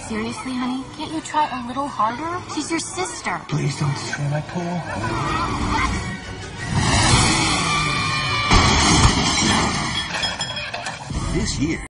Seriously, honey? Can't you try a little harder? She's your sister. Please don't destroy my pool. This year,